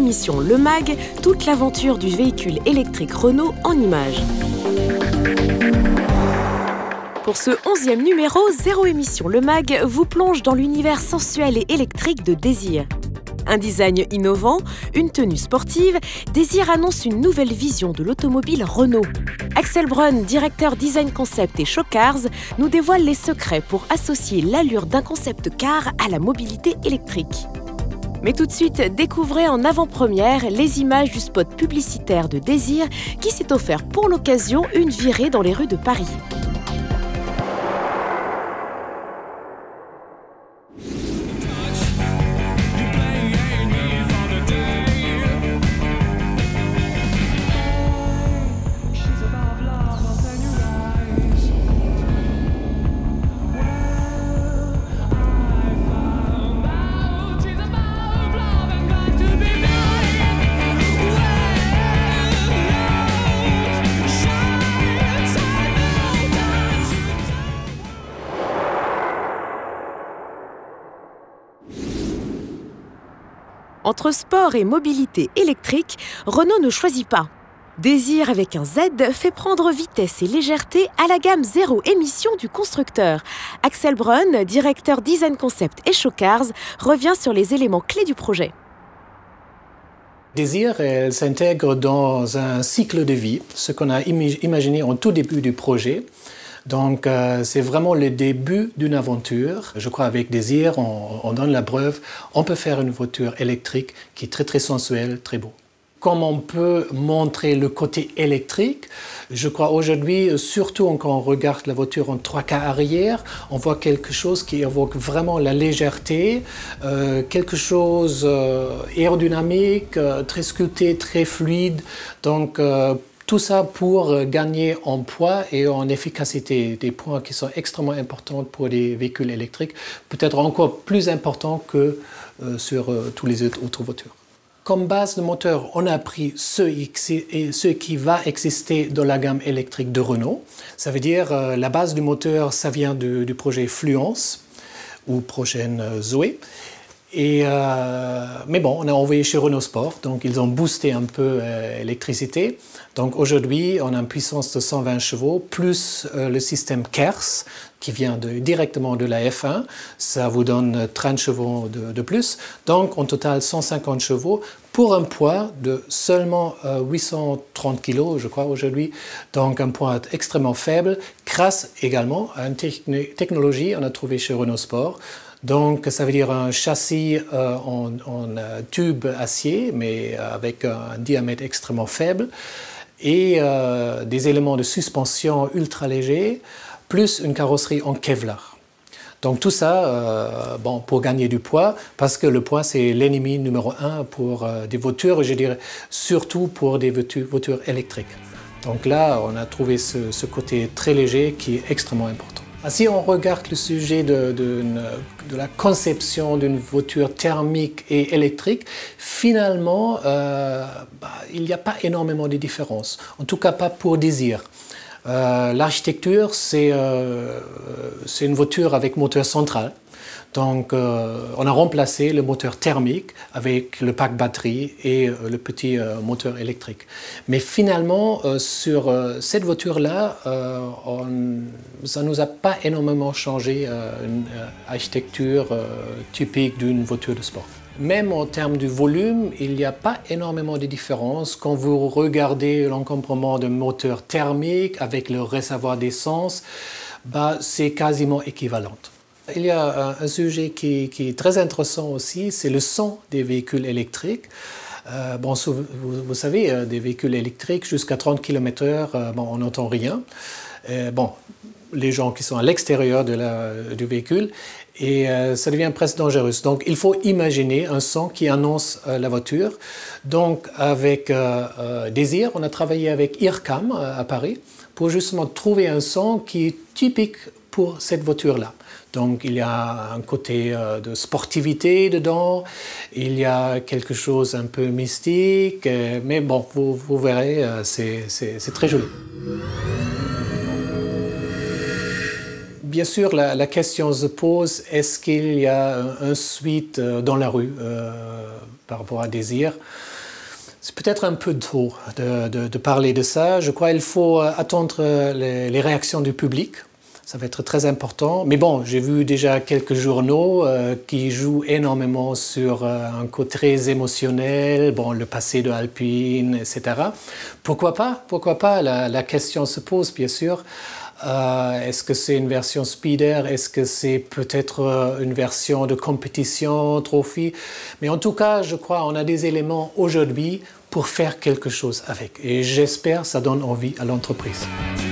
émissions Le Mag, toute l'aventure du véhicule électrique Renault en images. Pour ce 11e numéro, Zéro émission Le Mag vous plonge dans l'univers sensuel et électrique de Désir. Un design innovant, une tenue sportive, Désir annonce une nouvelle vision de l'automobile Renault. Axel Brun, directeur design concept et Showcars, nous dévoile les secrets pour associer l'allure d'un concept car à la mobilité électrique. Mais tout de suite, découvrez en avant-première les images du spot publicitaire de Désir qui s'est offert pour l'occasion une virée dans les rues de Paris. Entre sport et mobilité électrique, Renault ne choisit pas. Désir avec un Z fait prendre vitesse et légèreté à la gamme zéro émission du constructeur. Axel Brun, directeur design concept et Showcars, revient sur les éléments clés du projet. Désir, elle s'intègre dans un cycle de vie, ce qu'on a imaginé en tout début du projet. Donc, c'est vraiment le début d'une aventure. Je crois avec Désir, on donne la preuve. On peut faire une voiture électrique qui est très, très sensuelle, très beau. Comme on peut montrer le côté électrique, je crois aujourd'hui, surtout quand on regarde la voiture en 3/4 arrière, on voit quelque chose qui évoque vraiment la légèreté, quelque chose aérodynamique, très sculpté, très fluide. Donc, tout ça pour gagner en poids et en efficacité, des points qui sont extrêmement importants pour des véhicules électriques, peut-être encore plus importants que sur tous les autres voitures. Comme base de moteur, on a pris ce qui va exister dans la gamme électrique de Renault. Ça veut dire la base du moteur, ça vient du projet Fluence ou prochaine Zoé. Mais bon, on a envoyé chez Renault Sport, donc ils ont boosté un peu l'électricité. Donc aujourd'hui, on a une puissance de 120 chevaux, plus le système KERS, qui vient directement de la F1. Ça vous donne 30 chevaux de plus. Donc en total, 150 chevaux pour un poids de seulement 830 kg, je crois, aujourd'hui. Donc un poids extrêmement faible, grâce également à une technologie qu'on a trouvée chez Renault Sport. Donc, ça veut dire un châssis en tube acier, mais avec un diamètre extrêmement faible, et des éléments de suspension ultra légers, plus une carrosserie en Kevlar. Donc tout ça, bon, pour gagner du poids, parce que le poids, c'est l'ennemi numéro 1 pour des voitures, je dirais surtout pour des voitures électriques. Donc là, on a trouvé ce côté très léger qui est extrêmement important. Si on regarde le sujet de la conception d'une voiture thermique et électrique, finalement, il n'y a pas énormément de différences. En tout cas, pas pour Désir. L'architecture, c'est une voiture avec moteur central. Donc, on a remplacé le moteur thermique avec le pack batterie et le petit moteur électrique. Mais finalement, sur cette voiture-là, ça ne nous a pas énormément changé une architecture typique d'une voiture de sport. Même en termes de volume, il n'y a pas énormément de différence. Quand vous regardez l'encombrement d'un moteur thermique avec le réservoir d'essence, c'est quasiment équivalent. Il y a un sujet qui est très intéressant aussi, c'est le son des véhicules électriques. Bon, vous savez, des véhicules électriques jusqu'à 30 km/h, bon, on n'entend rien. Bon, les gens qui sont à l'extérieur du véhicule, et ça devient presque dangereux. Donc, il faut imaginer un son qui annonce la voiture. Donc, avec Désir, on a travaillé avec IRCAM à Paris pour justement trouver un son qui est typique pour cette voiture-là. Donc il y a un côté de sportivité dedans, il y a quelque chose un peu mystique, mais bon, vous verrez, c'est très joli. Bien sûr, la question se pose, est-ce qu'il y a un suite dans la rue par rapport à Désir? C'est peut-être un peu tôt de parler de ça. Je crois qu'il faut attendre les réactions du public. Ça va être très important. Mais bon, j'ai vu déjà quelques journaux qui jouent énormément sur un côté très émotionnel, bon, le passé de Alpine, etc. Pourquoi pas? Pourquoi pas? La question se pose, bien sûr. Est-ce que c'est une version speeder? Est-ce que c'est peut-être une version de compétition, trophy? Mais en tout cas, je crois qu'on a des éléments aujourd'hui pour faire quelque chose avec. Et j'espère que ça donne envie à l'entreprise.